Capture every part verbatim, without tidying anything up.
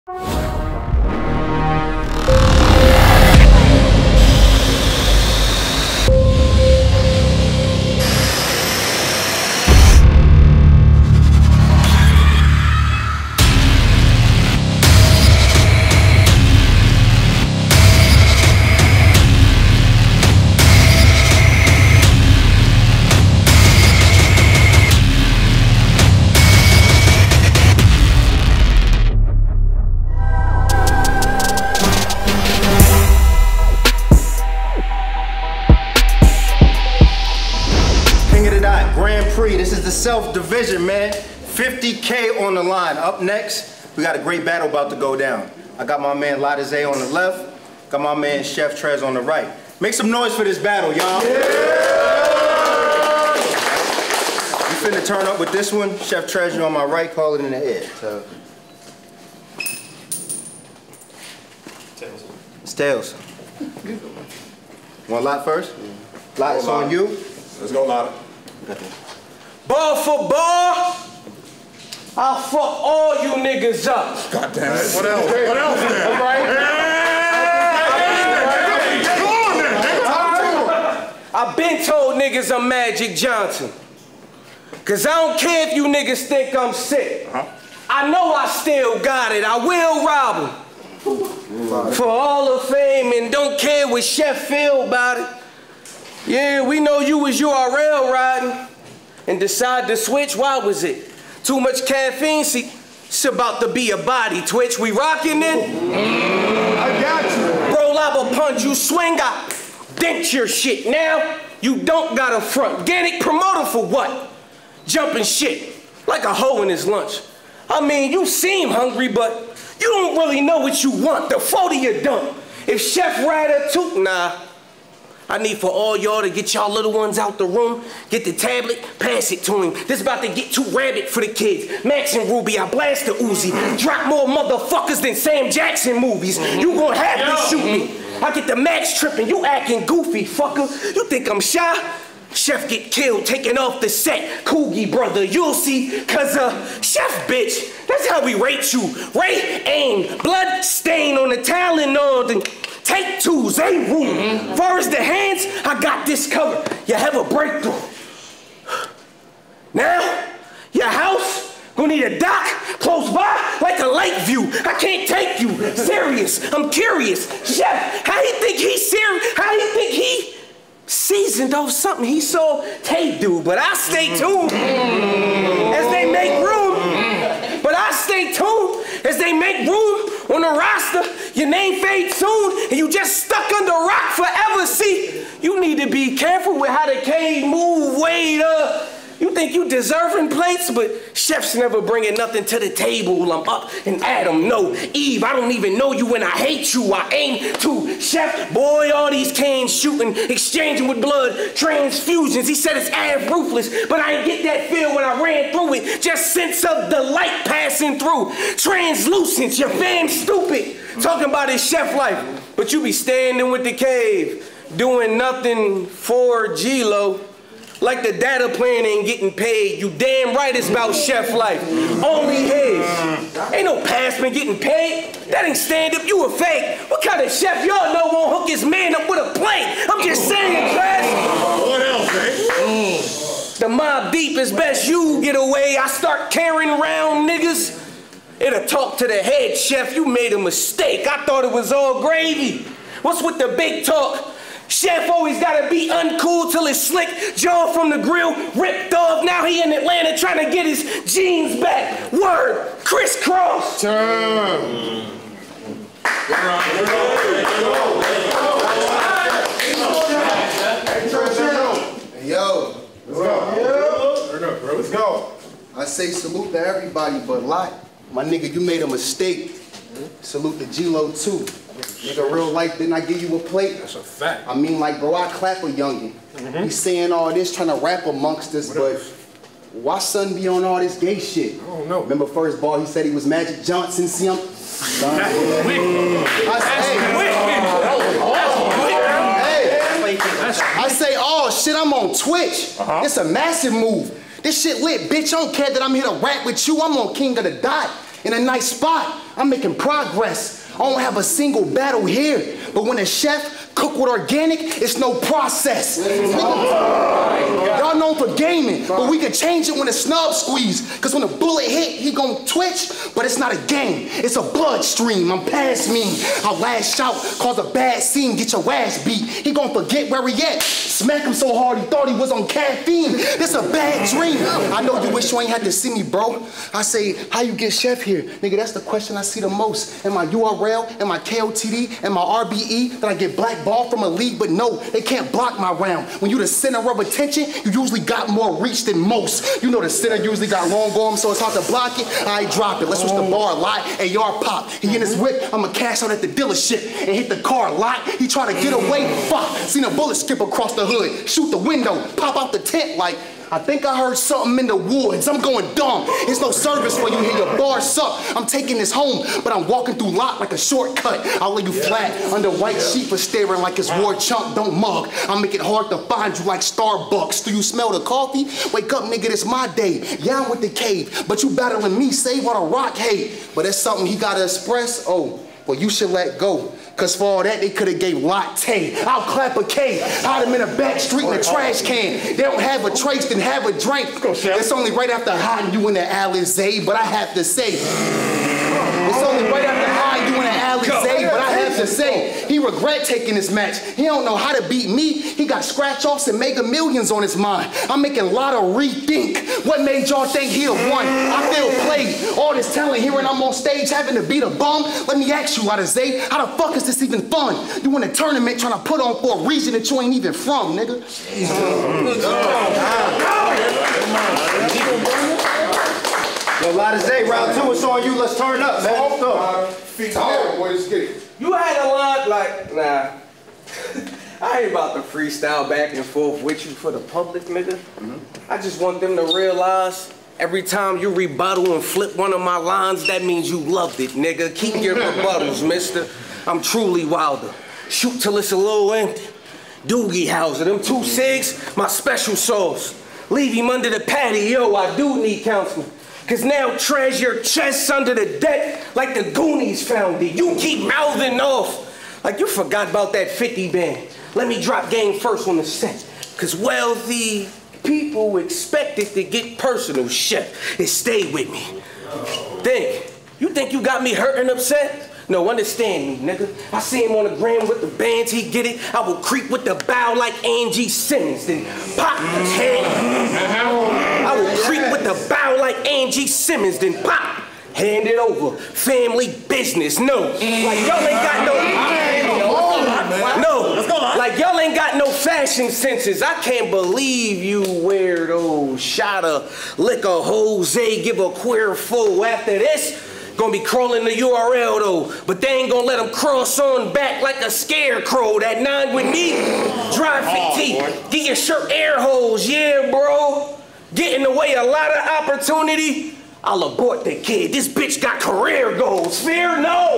This is the Self Division, man. fifty K on the line. Up next, we got a great battle about to go down. I got my man Ladizay on the left, got my man Chef Trez on the right. Make some noise for this battle, y'all. Yeah! We finna turn up with this one. Chef Trez, you on my right, call it in the air. So. Tails. It's Tails. Want Lot first? Yeah. Lot, it's on you. Let's go, Lot. Ball for ball, I'll fuck all you niggas up. God damn it. What else? What else then? All right? I've been told niggas I'm Magic Johnson. Cause I don't care if you niggas think I'm sick. Uh-huh. I know I still got it. I will rob them. For all the fame and don't care what Chef feel about it. Yeah, we know you was U R L riding. And decide to switch, why was it? Too much caffeine, see, it's about to be a body twitch. We rockin' it? I got you. Bro, lava punch, you swing, I dent your shit. Now, you don't got a front. Organic promoter for what? Jumping shit, like a hoe in his lunch. I mean, you seem hungry, but you don't really know what you want. The photo you dump. If Chef Ratatouille, nah. I need for all y'all to get y'all little ones out the room, get the tablet, pass it to him. This about to get too rabid for the kids. Max and Ruby, I blast the Uzi. Drop more motherfuckers than Sam Jackson movies. You gon' have to shoot me. I get the Max tripping, you acting goofy, fucker. You think I'm shy? Chef get killed, taken off the set. Coogie brother, you'll see, cause uh, Chef bitch, that's how we rate you. Rate, aim, blood stain on the Tylenol, then take twos, ain't room. Mm-hmm. Far as the hands, I got this covered. You have a breakthrough. Now, your house gonna need a dock close by like a lake view. I can't take you serious. I'm curious. Chef, how you think he's serious? How you think he seasoned off something he saw Tay do? But I stay tuned as they make room. But I stay tuned as they make room on the roster. Your name fades soon, and you just stuck under a rock forever. See, you need to be careful with how the cave move. Wait up. You think you deserving plates, but chefs never bringing nothing to the table. I'm up and Adam, no. Eve, I don't even know you and I hate you. I aim to. Chef, boy, all these cans shooting, exchanging with blood, transfusions. He said it's as ruthless, but I ain't get that feel when I ran through it. Just sense of the light passing through. Translucence, your fam stupid. Talking about his chef life, but you be standing with the cave, doing nothing for G-Lo. Like the data plan ain't getting paid. You damn right it's about chef life. Only his. Ain't no passman getting paid. That ain't stand up, you a fake. What kind of chef y'all know won't hook his man up with a plate? I'm just saying, class. What else, eh? The mob deep is best you get away. I start carrying around niggas. It'll talk to the head chef. You made a mistake. I thought it was all gravy. What's with the big talk? Chef always gotta be uncool till it's slick. Jaw from the grill, ripped off. Now he in Atlanta trying to get his jeans back. Word, crisscross. Turn. Hey, yo. Let's go. Let's go. I say salute to everybody, but Lot, my nigga, you made a mistake. Salute to G-Lo too. Nigga, real life, didn't I give you a plate? That's a fact. I mean, like, bro, I clap a youngin'. Mm-hmm. He's saying all this, trying to rap amongst us, but why son be on all this gay shit? I don't know. Remember first ball, he said he was Magic Johnson, see him? Son, That's yeah. wicked. I say, hey, hey, I say, oh shit, I'm on Twitch. Uh-huh. It's a massive move. This shit lit, bitch. I don't care that I'm here to rap with you. I'm on King of the Dot in a nice spot. I'm making progress. I don't have a single battle here. But when a chef cook with organic, it's no process. Y'all known for gaming, but we can change it when a snub squeeze. Cause when a bullet hit, he gon' twitch, but it's not a game. It's a bloodstream. I'm past me. I'll lash out, cause a bad scene, get your ass beat. He gon' forget where he at. Smack him so hard he thought he was on caffeine. This a bad dream. I know you wish you ain't had to see me, bro. I say, how you get chef here? Nigga, that's the question I see the most. In my U R L, in my K O T D, and my R B E, that I get blackballed from a league, but no, they can't block my round. When you the center of attention, you usually got more reach than most. You know the center usually got long arms, so it's hard to block it. I drop it. Let's switch the bar a lot. A R pop. He in his whip, I'ma cash out at the dealership and hit the car a lot. He try to get away, fuck. Seen a bullet skip across the hood, shoot the window, pop out the tent like, I think I heard something in the woods. I'm going dumb. It's no service for you here. Your bar suck. I'm taking this home, but I'm walking through lot like a shortcut. I'll lay you flat under white sheet for staring like it's war chunk. Don't mug. I'll make it hard to find you like Starbucks. Do you smell the coffee? Wake up, nigga, it's my day. Yeah, I'm with the cave, but you battling me. Save all the rock hate. But that's something he gotta express. Oh, well, you should let go. Cause for all that, they could've gave latte. I'll clap a K. Hide them in a back street in a trash can. They don't have a trace, then have a drink. It's only right after hiding you in the Alizé, but I have to say. It's only right after hiding you in the Alizé, but I have to say. He regret taking this match. He don't know how to beat me. He got scratch-offs and mega millions on his mind. I'm making a lot of rethink. What made y'all think he'd have won? I feel played. All this talent here and I'm on stage having to beat a bum. Let me ask you, Alizé, how the fuck is this even fun? You in a tournament trying to put on for a region that you ain't even from, nigga. Yo, Alizé, round two, it's on you. Let's turn up, man. Hold up. Feet down, boy, let's get it. You had a lot like, nah. I ain't about to freestyle back and forth with you for the public, nigga. Mm-hmm. I just want them to realize every time you rebuttal and flip one of my lines, that means you loved it, nigga. Keep your rebuttals, mister. I'm truly Wilder. Shoot till it's a little empty. Doogie Howser, them two cigs, my special sauce. Leave him under the patio, I do need counseling. Cause now treasure your chest under the deck like the Goonies found it. You keep mouthing off like you forgot about that fifty band. Let me drop game first on the set. Cause wealthy people expect it to get personal, chef. It stay with me. Think, you think you got me hurt and upset? No, understand me, nigga. I see him on the gram with the bands, he get it. I will creep with the bow like Angie Simmons, then pop his head. I will creep with the bow like Angie Simmons, then pop. Hand it over. Family business, no. Like y'all ain't got no... No, like y'all ain't got no fashion senses. I can't believe you weirdo. Shot a liquor Jose, give a queer fool. After this, gonna be crawling the U R L though, but they ain't gonna let them cross on back like a scarecrow. That nine with me, dry fifty, get your shirt air holes, yeah, bro. Get in the way a lot of opportunity. I'll abort the kid. This bitch got career goals. Fear no.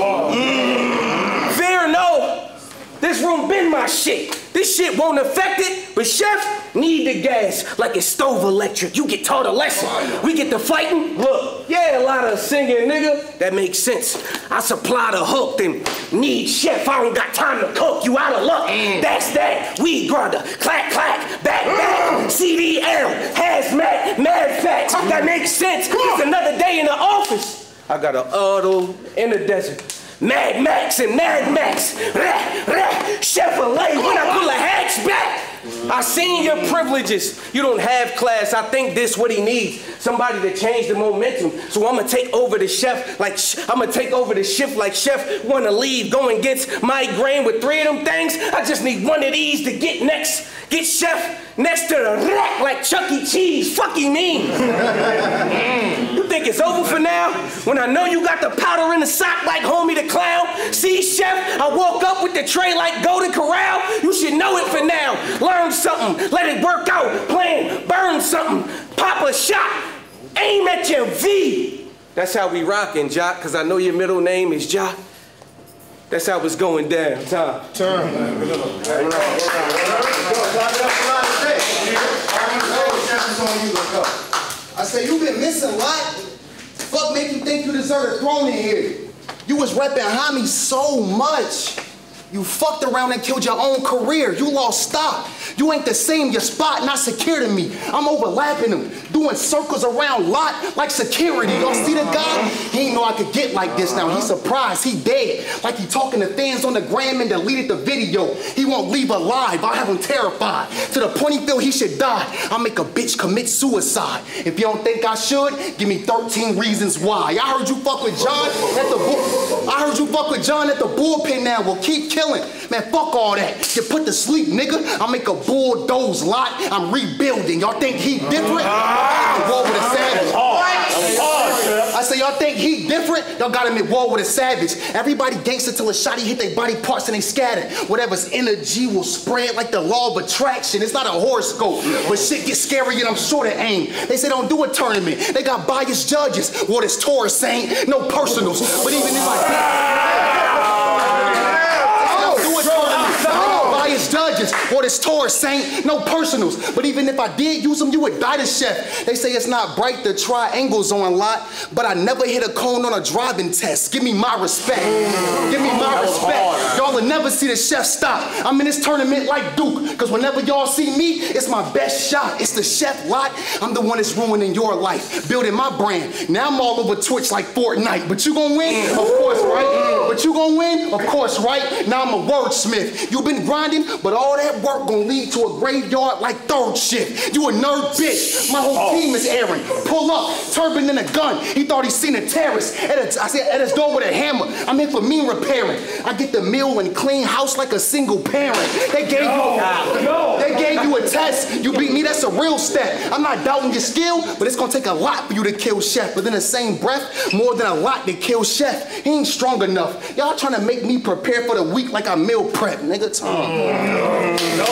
Mm. Fear no. This room been my shit. This shit won't affect it, but chef, need the gas like it's stove electric. You get taught a lesson. We get to fighting. Look, yeah, a lot of singing, nigga. That makes sense. I supply the hook, then need chef. I don't got time to cook. You out of luck. Mm. That's that. Weed grinder, clack, clack, back, back. C D L, hazmat, mad facts. That makes sense. It's another day in the office. I got an auto in the desert. Mad Max and Mad Max. Rah, rah, Chevrolet when I pull a hatchback. I seen your privileges. You don't have class. I think this what he needs. Somebody to change the momentum. So I'm gonna take over the chef like I'm gonna take over the shift like chef wanna leave. Going against migraine with three of them things. I just need one of these to get next. Get chef next to the rack like Chuck E. Cheese. Fuck you mean? You think it's over for now? When I know you got the powder in the sock like homie the clown. See, chef, I woke up with the tray like Golden Corral. You should know it for now. Learn something, let it work out. Plan, burn something, pop a shot, aim at your V. That's how we rockin', Jock, cause I know your middle name is Jock. That's how it's going down. Time. Turn. I say, you been missing a lot. fuck make you think you deserve a throne in here? You was repping Homie so much. You fucked around and killed your own career. You lost stock. You ain't the same. Your spot not secure to me. I'm overlapping him, doing circles around lot like security. Y'all see the guy? He ain't know I could get like this now. He surprised. He dead. Like he talking to fans on the gram and deleted the video. He won't leave alive. I have him terrified. To the point he feel he should die. I make a bitch commit suicide. If you don't think I should, give me thirteen reasons why. I heard you fuck with John at the bull. I heard you fuck with John at the bullpen now. Well, keep killing. Man, fuck all that. You put to sleep, nigga. I make a bulldoze lot. I'm rebuilding. Y'all think he different? I'm war with a savage. I say, y'all think he different? Y'all got him at war with a savage. Everybody gangster till a shot he hit their body parts and they scatter. Whatever's energy will spread like the law of attraction. It's not a horoscope, but shit gets scary and I'm sure to aim. They say don't do a tournament. They got biased judges. What is Taurus saying? No personals. But even if I did, judges, or this Taurus saint, no personals. But even if I did use them, you would die to chef. They say it's not bright, the triangles on lot, but I never hit a cone on a driving test. Give me my respect. Give me my respect. Y'all will never see the chef stop. I'm in this tournament like Duke, because whenever y'all see me, it's my best shot. It's the chef lot. I'm the one that's ruining your life, building my brand. Now I'm all over Twitch like Fortnite. But you gonna win? Of course, right? But you gonna win? Of course, right? Now I'm a wordsmith. You been grinding, but all that work gonna lead to a graveyard like third shift. You a nerd bitch. My whole team is Aaron. Pull up, turban and a gun. He thought he seen a terrorist. At a, I said, at his door with a hammer. I'm in for mean repairing. I get the meal and clean house like a single parent. They gave no, you, no. They gave you a test. You beat me. That's a real step. I'm not doubting your skill, but it's gonna take a lot for you to kill Chef. But in the same breath, more than a lot to kill Chef. He ain't strong enough. Y'all trying to make me prepare for the week like I meal prep, nigga. Tom. Mm. No.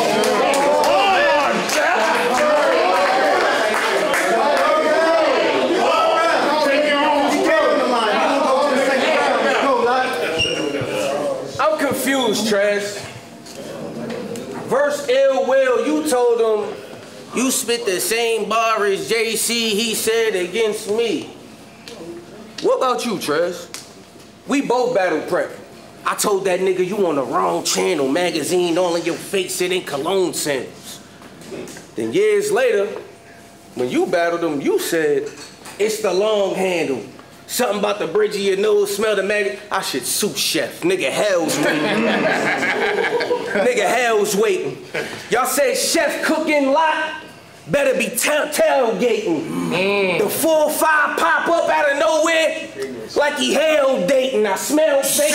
I'm confused, Trash. Verse Ill Will, you told him you spit the same bar as J C he said against me. What about you, Trash? We both battle prep. I told that nigga you on the wrong channel, magazine all in your face, it ain't cologne scents. Then years later, when you battled him, you said, it's the long handle. Something about the bridge of your nose, smell the maggot. I should sue Chef. Nigga, hell's waiting. Nigga, hell's waiting. Y'all said Chef cooking lot, better be tailgating. Mm. The four five pop up out of nowhere, like he hell dating. I smell fake.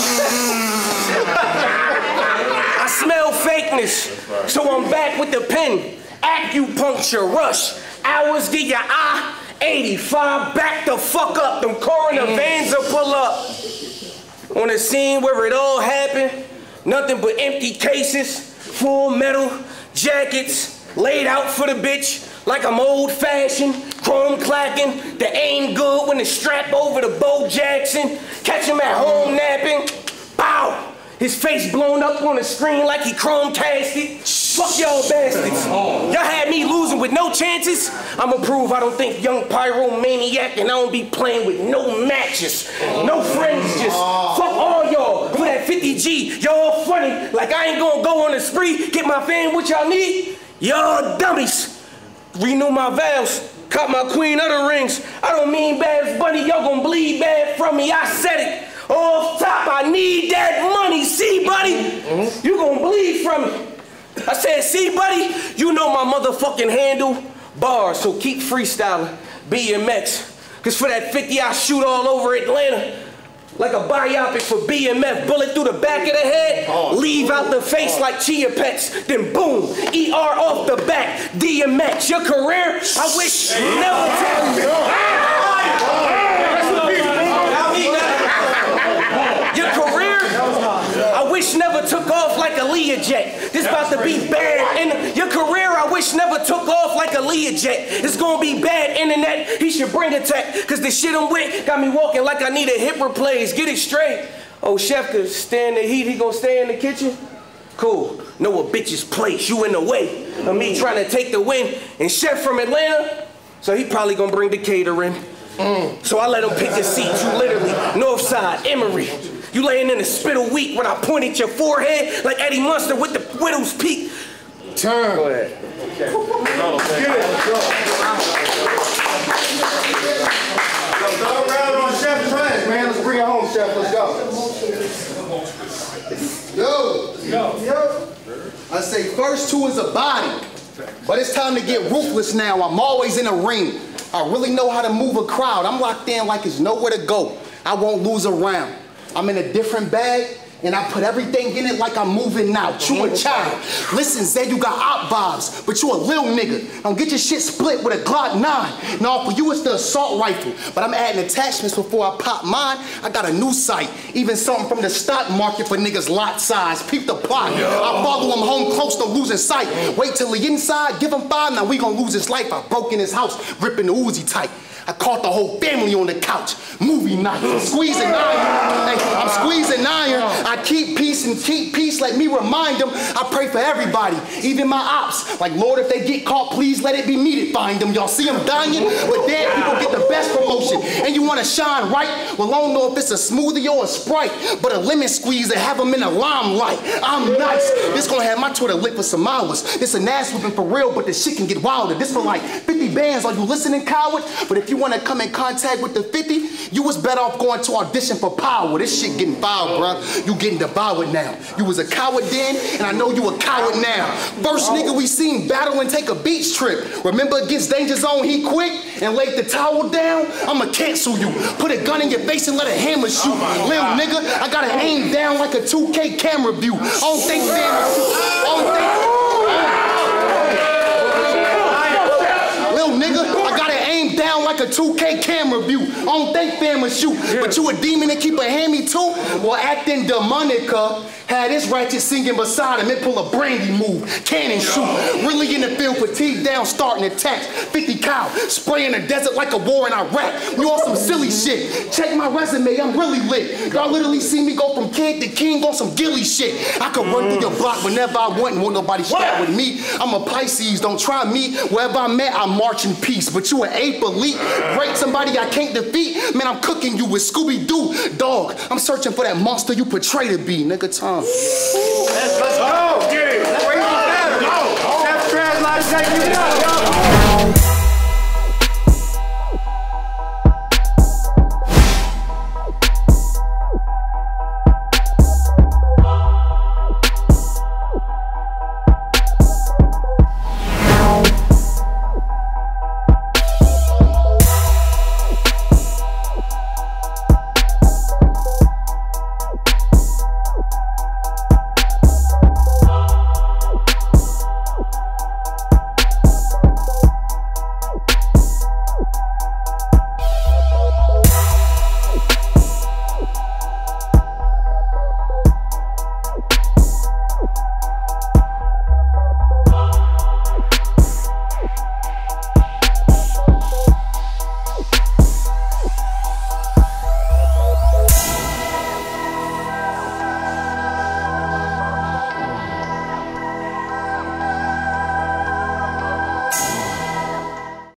I smell fakeness. So I'm back with the pen. Acupuncture rush. Hours get your eye. eighty-five, back the fuck up. Them coroner vans will pull up. On the scene where it all happened, nothing but empty cases, full metal jackets, laid out for the bitch like I'm old-fashioned, chrome clacking, the aim good when the strap over the Bo Jackson, catch him at home napping, bow! His face blown up on the screen like he chromecasted. Fuck y'all bastards. Y'all had me losing with no chances. I'ma prove I don't think young pyromaniac and I don't be playing with no matches. No friends, just fuck all y'all for that fifty G. Y'all funny, like I ain't gonna go on a spree, get my fan what y'all need. Y'all dummies. Renew my vows, caught my queen of the rings. I don't mean bad, Bunny, y'all gonna bleed bad from me, I said it. Off top, I need that money, see, buddy? Mm-hmm. You gonna bleed from me. I said, see, buddy, you know my motherfucking handle, bars, so keep freestyling, B M X. Cause for that fifty, I shoot all over Atlanta. Like a biopic for B M F, bullet through the back of the head, oh, leave out the face oh. like Chia Pets, then boom, E R off the back, D M X. Your career, I wish hey, never oh, to oh, Your career, I wish never took off like a Learjet. This about to be bad. And your career, I wish never took off like a Learjet. It's gonna be bad internet. He should bring a tech. Cause the shit I'm with got me walking like I need a hip replace. Get it straight. Oh, Chef could stand the heat, he gonna stay in the kitchen? Cool. Know a bitch's place, you in the way of me trying to take the win. And Chef from Atlanta, so he probably gonna bring the catering. Mm. So I let him pick the seat. You literally, north side, Emory. You laying in the spittle weak when I point at your forehead like Eddie Munster with the widow's peak. Turn. Go ahead. Okay. Get it. Go around on Chef Trez, man. Let's bring it home, Chef. Let's go. Yo. Yo. Yo. I say first two is a body, but it's time to get ruthless now. I'm always in a ring. I really know how to move a crowd. I'm locked in like it's nowhere to go. I won't lose a round. I'm in a different bag, and I put everything in it like I'm moving now. You a child. Listen, Zay, you got op vibes, but you a little nigga. Don't get your shit split with a Glock nine. No, for you it's the assault rifle, but I'm adding attachments before I pop mine. I got a new sight, even something from the stock market for niggas lot size. Peep the plot. I follow him home close to losing sight. Wait till he inside, give him five, now we gon' lose his life. I broke in his house, ripping the Uzi tight. I caught the whole family on the couch. Movie night. Squeezing iron. Hey, I'm squeezing iron. I keep peace and keep peace. Let me remind them. I pray for everybody, even my ops. Like, Lord, if they get caught, please let it be me to find them. Y'all see them dying? But dead people get the best promotion. And you want to shine right? Well, I don't know if it's a smoothie or a Sprite, but a lemon squeeze and have them in a limelight. I'm nice. This gonna have my Twitter lit for some hours. This an ass whooping for real, but the shit can get wilder. This for like fifty bands. Are you listening, coward? But if you want to come in contact with the fifty, you was better off going to audition for power. This shit getting foul, bruh. You getting devoured now. You was a coward then, and I know you a coward now. First nigga we seen battle and take a beach trip. Remember against Danger Zone, he quit and laid the towel down? I'ma cancel you. Put a gun in your face and let a hammer shoot. Oh Lil nigga, I gotta aim down like a two K camera view. I don't think damn I don't think Lil nigga, I gotta aim down like a two K camera view. I don't think fam will shoot, but you a demon and keep a hammy too? Well, acting demonica. Had this ratchet singing beside him, it pull a Brandy move, cannon shoot. Really in the field, fatigue down, starting attacks. fifty cal, spraying the desert like a war in Iraq. You on some silly shit. Check my resume, I'm really lit. Y'all literally see me go from kid to king on some gilly shit. I can run through your block whenever I want and won't nobody start with me. I'm a Pisces, don't try me. Wherever I'm at, I march in peace. But you an ape elite, break somebody I can't defeat. Man, I'm cooking you with Scooby-Doo. Dog, I'm searching for that monster you portray to be, nigga. Tom. Let's, let's go. Get it. Let's bring it down. Chef Trez, like, take you down.